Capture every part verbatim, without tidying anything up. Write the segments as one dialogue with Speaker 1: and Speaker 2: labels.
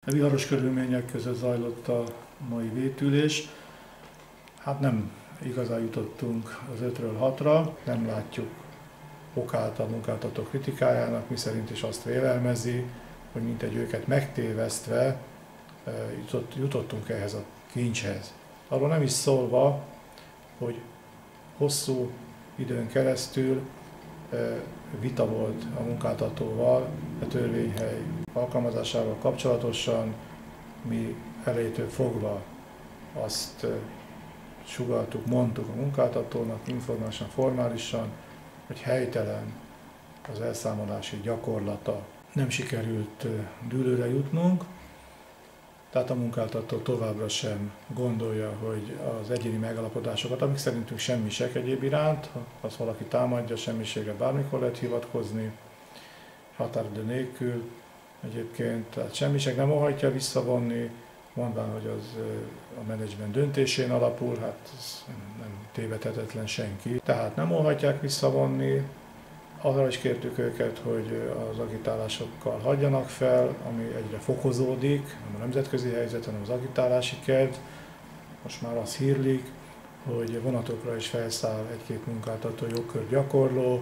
Speaker 1: Viharos körülmények között zajlott a mai vétülés. Hát nem igazán jutottunk az ötről hatra, nem látjuk okát a munkáltató kritikájának, miszerint is azt vélelmezi, hogy mintegy őket megtévesztve jutott, jutottunk ehhez a kincshez. Arról nem is szólva, hogy hosszú időn keresztül vita volt a munkáltatóval a törvényhely alkalmazásával kapcsolatosan. Mi elejétől fogva azt sugalltuk, mondtuk a munkáltatónak informálisan, formálisan, hogy helytelen az elszámolási gyakorlata. Nem sikerült dűlőre jutnunk, tehát a munkáltató továbbra sem gondolja, hogy az egyéni megalapodásokat, amik szerintünk semmisek egyéb iránt, ha azt valaki támadja, semmiségre bármikor lehet hivatkozni, határidő nélkül egyébként, tehát semmisek, nem óhajtja visszavonni, mondván, hogy az a menedzsment döntésén alapul, hát ez nem tévedhetetlen senki. Tehát nem óhajtják visszavonni, arra is kértük őket, hogy az agitálásokkal hagyjanak fel, ami egyre fokozódik, nem a nemzetközi helyzet, hanem az agitálási kedv. Most már az hírlik, hogy vonatokra is felszáll egy-két munkáltató jogkör gyakorló,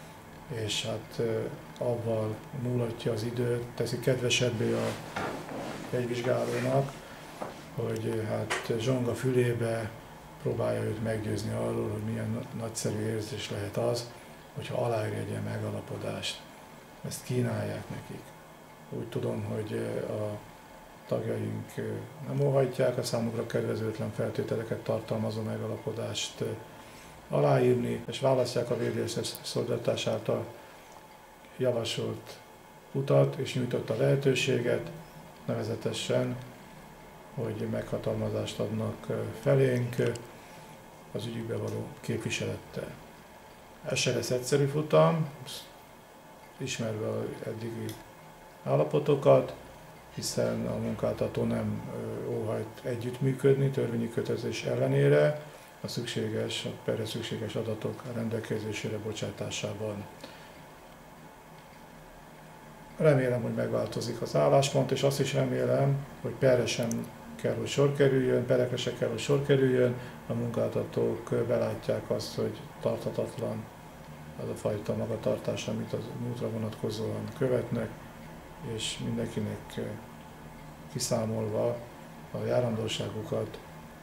Speaker 1: és hát avval múlatja az időt, teszi kedvesebbé a jegyvizsgálónak, hogy hát zsonga fülébe próbálja őt meggyőzni arról, hogy milyen nagyszerű érzés lehet az, hogyha aláír egy ilyen megalapodást. Ezt kínálják nekik. Úgy tudom, hogy a tagjaink nem óhajtják a számukra kedvezőtlen feltételeket tartalmazó megalapodást aláírni, és választják a védőszes szolgáltatás által javasolt utat, és nyújtotta lehetőséget, nevezetesen, hogy meghatalmazást adnak felénk az ügyükbe való képviselettel. Ez se lesz egyszerű futam, ismerve az eddigi állapotokat, hiszen a munkáltató nem óhajt együttműködni törvényi kötelezés ellenére, a szükséges, a perre szükséges adatok rendelkezésére bocsátásában. Remélem, hogy megváltozik az álláspont, és azt is remélem, hogy perre sem kell, hogy sor kerüljön, perekre se kell, hogy sor kerüljön, a munkáltatók belátják azt, hogy tarthatatlan az a fajta magatartás, amit az múltra vonatkozóan követnek, és mindenkinek kiszámolva a járandóságukat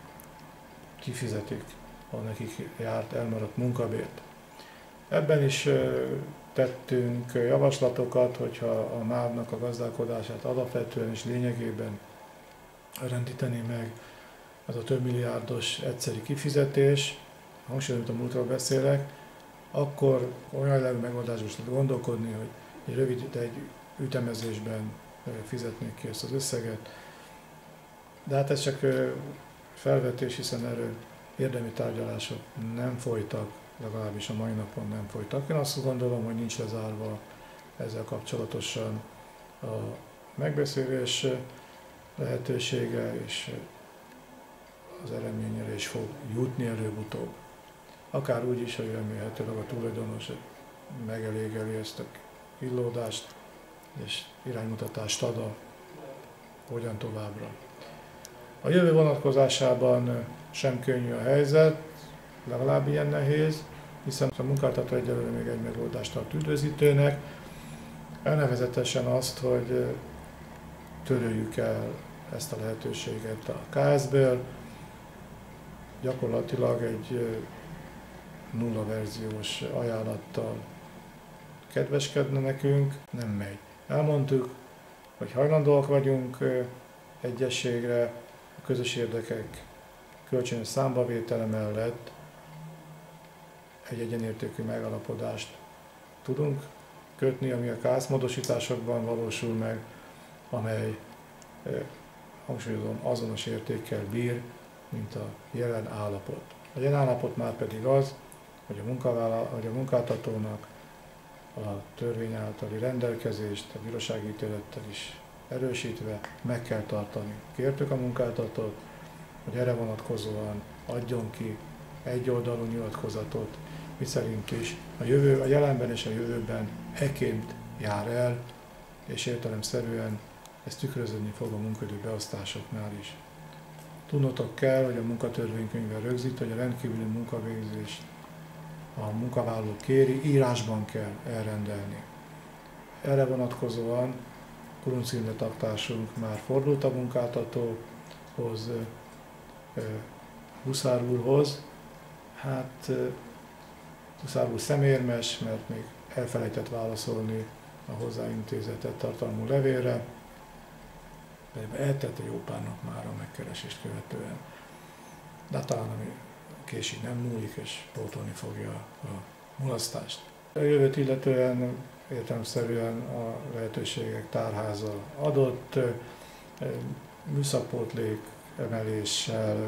Speaker 1: kifizetik a nekik járt elmaradt munkabért. Ebben is tettünk javaslatokat, hogyha a MÁV-nak a gazdálkodását alapvetően és lényegében rendíteni meg az a több milliárdos egyszeri kifizetés, hangsúlyozom, amit a múltról beszélek, akkor olyan jellegű megoldásban lehet gondolkodni, hogy egy rövid, de egy ütemezésben fizetnék ki ezt az összeget. De hát ez csak felvetés, hiszen erről érdemi tárgyalások nem folytak, legalábbis a mai napon nem folytak. Én azt gondolom, hogy nincs lezárva ezzel kapcsolatosan a megbeszélés lehetősége, és az eredményre is fog jutni előbb-utóbb. Akár úgy is, hogy remélhetőleg a tulajdonos megelégeli ezt a illódást, és iránymutatást ad a hogyan továbbra. A jövő vonatkozásában sem könnyű a helyzet, legalább ilyen nehéz, hiszen a munkáltató egyelőre még egy megoldást tart üdvözítőnek, nevezetesen azt, hogy töröljük el ezt a lehetőséget a ká es bé-ből, gyakorlatilag egy nulla verziós ajánlattal kedveskedne nekünk, nem megy. Elmondtuk, hogy hajlandóak vagyunk egyességre, a közös érdekek kölcsönös számbavétele mellett egy egyenértékű megalapodást tudunk kötni, ami a ká es módosításokban valósul meg, amely, hangsúlyozom, azonos értékkel bír, mint a jelen állapot. A jelen állapot már pedig az, hogy a, hogy a munkáltatónak a törvény általi rendelkezést a bírósági ítélettel is erősítve meg kell tartani. Kértük a munkáltatót, hogy erre vonatkozóan adjon ki egyoldalú nyilatkozatot, miszerint is a, jövő, a jelenben és a jövőben ekként jár el, és értelemszerűen ez tükröződni fog a munkaidő beosztásoknál is. Tudnotok kell, hogy a munkatörvénykönyvben rögzít, hogy a rendkívüli munkavégzést a munkavállaló kéri, írásban kell elrendelni. Erre vonatkozóan kuruncillettartásunk már fordult a munkáltatóhoz, Huszár úrhoz. Hát Huszár úr szemérmes, mert még elfelejtett válaszolni a hozzáintézetett tartalmú levélre, de eltette jó pár nap már a megkeresést követően. De talán ami késik nem múlik, és pótolni fogja a mulasztást. A jövőt illetően értelemszerűen a lehetőségek tárháza adott, műszakpótlék emeléssel,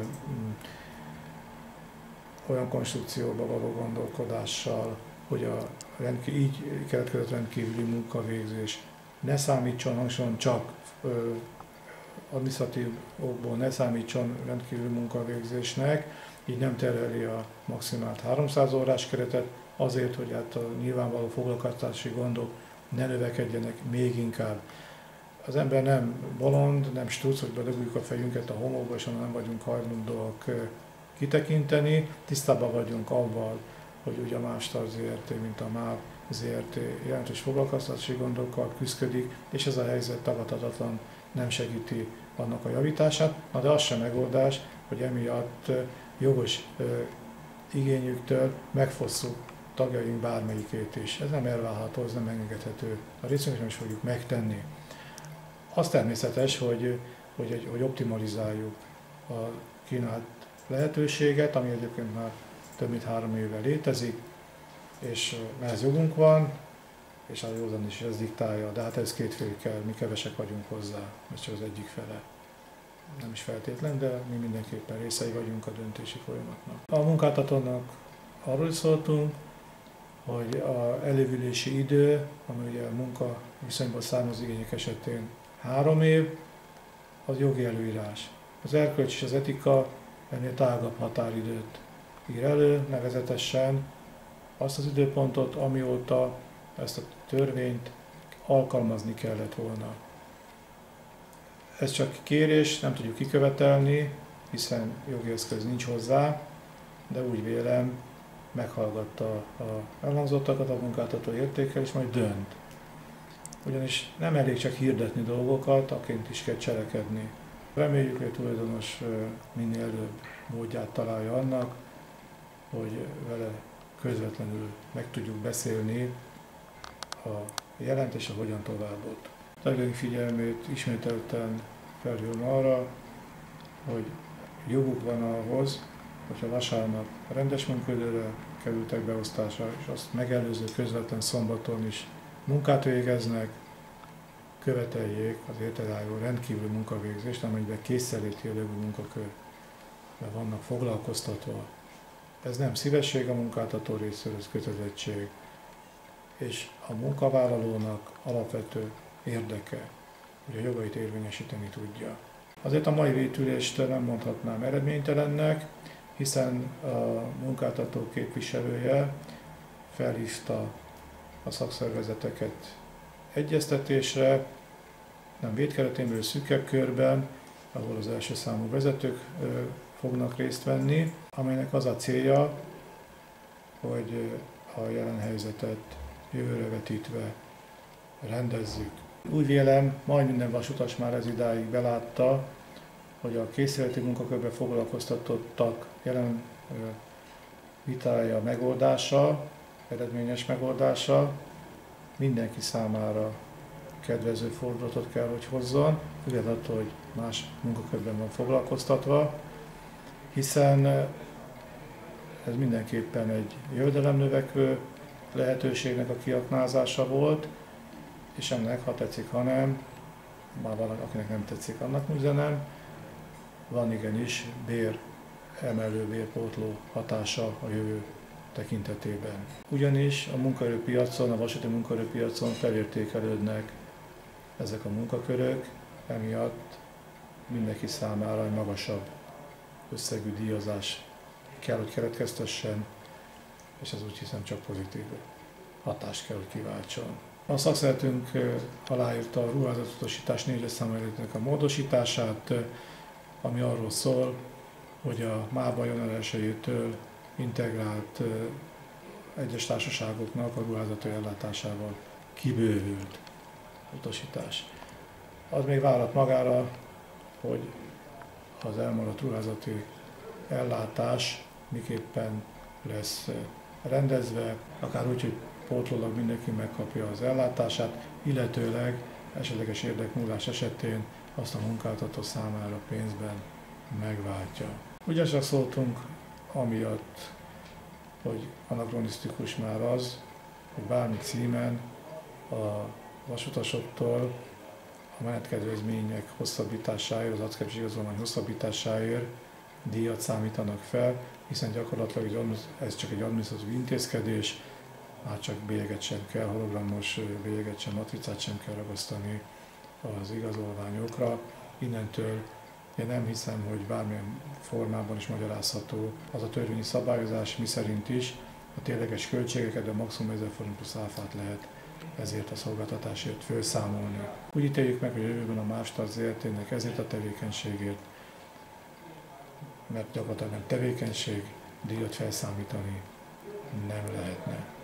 Speaker 1: olyan konstrukcióba való gondolkodással, hogy a rendkív, így keletkezett rendkívüli munkavégzés ne számítson hangsúlyosan csak ö, adminisztratív okból ne számítson rendkívüli munkavégzésnek, így nem terheli a maximált háromszáz órás keretet, azért, hogy hát a nyilvánvaló foglalkoztatási gondok ne növekedjenek még inkább. Az ember nem bolond, nem struc, hogy bedugjuk a fejünket a homokba, és onnan nem vagyunk hajlandóak kitekinteni. Tisztában vagyunk avval, hogy ugye a Mástar zé er té, mint a MÁV zé er té jelentős foglalkoztatási gondokkal küszködik, és ez a helyzet tagadhatatlan, nem segíti annak a javítását, na de az sem megoldás, hogy emiatt jogos igényüktől megfosszuk tagjaink bármelyikét is. Ez nem elválható, ez nem engedhető. A részünkről is fogjuk megtenni. Az természetes, hogy, hogy, hogy optimalizáljuk a kínált lehetőséget, ami egyébként már több mint három éve létezik, és ehhez jogunk van, és a józan is ez diktálja, de hát ez két fél kell, mi kevesek vagyunk hozzá, ez csak az egyik fele. Nem is feltétlen, de mi mindenképpen részei vagyunk a döntési folyamatnak. A munkáltatónak arról is szóltunk, hogy az elévülési idő, ami ugye a munka viszonyból származó igények esetén három év, az jogi előírás. Az erkölcs és az etika ennél tágabb határidőt ír elő, nevezetesen azt az időpontot, amióta ezt a törvényt alkalmazni kellett volna. Ez csak kérés, nem tudjuk kikövetelni, hiszen jogi eszköz nincs hozzá, de úgy vélem, meghallgatta a elhangzottakat, a munkáltató értékel, és majd dönt. Ugyanis nem elég csak hirdetni dolgokat, aként is kell cselekedni. Reméljük, hogy a tulajdonos minél előbb módját találja annak, hogy vele közvetlenül meg tudjuk beszélni a jelent és a hogyan továbbot. Tagjaink figyelmét ismételten felhívom arra, hogy joguk van ahhoz, hogyha vasárnap rendes munkaidőre kerültek beosztásra, és azt megelőző közvetlen szombaton is munkát végeznek, követeljék az értelálló rendkívüli munkavégzést, amelyben kényszeríti a jogú munkakörbe vannak foglalkoztatva. Ez nem szívesség a munkáltató részéről, ez kötelezettség, és a munkavállalónak alapvető érdeke, hogy a jogait érvényesíteni tudja. Azért a mai vétülést nem mondhatnám eredménytelennek, hiszen a munkáltató képviselője felhívta a szakszervezeteket egyeztetésre, nem védkeretén belül szűkebb körben, ahol az első számú vezetők fognak részt venni, amelynek az a célja, hogy a jelen helyzetet jövőre vetítve rendezzük. Úgy vélem, majd minden vasutas már ez idáig belátta, hogy a készületi munkakörbe foglalkoztatottak jelen vitája megoldása, eredményes megoldása mindenki számára kedvező fordulatot kell, hogy hozzon, függetlenül attól, hogy más munkakörben van foglalkoztatva, hiszen ez mindenképpen egy jövedelemnövekvő lehetőségnek a kiaknázása volt, és ennek, ha tetszik, ha nem, már valaki, akinek nem tetszik, annak üzenem, van igenis bér emelő, bérpótló hatása a jövő tekintetében. Ugyanis a munkaerőpiacon, a vasúti munkaerőpiacon felértékelődnek ezek a munkakörök, emiatt mindenki számára egy magasabb összegű díjazás kell, hogy keletkeztessen, és ez úgy hiszem csak pozitív hatást kell, hogy kiváltson. A szakszervezetünk aláírta a ruházatutasítás négyes számú a módosítását, ami arról szól, hogy a mába január elsejétől integrált egyes társaságoknak a ruházati ellátásával kibővült utasítás. Az még várat magára, hogy az elmaradt ruházati ellátás miképpen lesz rendezve, akár úgy, hogy pótlólag mindenki megkapja az ellátását, illetőleg esetleges érdekmúlás esetén azt a munkáltató számára pénzben megváltja. Ugyancsak szóltunk amiatt, hogy anakronisztikus már az, hogy bármi címen a vasutasoktól a menetkedvezmények hosszabbításáért, az arcképzési igazolvány hosszabbításáért díjat számítanak fel, hiszen gyakorlatilag ez csak egy adminisztratív intézkedés, már csak bélyeget sem kell, hologramos bélyeget sem, matricát sem kell ragasztani az igazolványokra. Innentől én nem hiszem, hogy bármilyen formában is magyarázható az a törvényi szabályozás, miszerint is a tényleges költségeket, de maximum ezer forint plusz áfát lehet ezért a szolgáltatásért felszámolni. Úgy ítéljük meg, hogy a jövőben a Mávstart zé er té-nek ezért a tevékenységért, mert gyakorlatilag nem tevékenység, díjat felszámítani nem lehetne.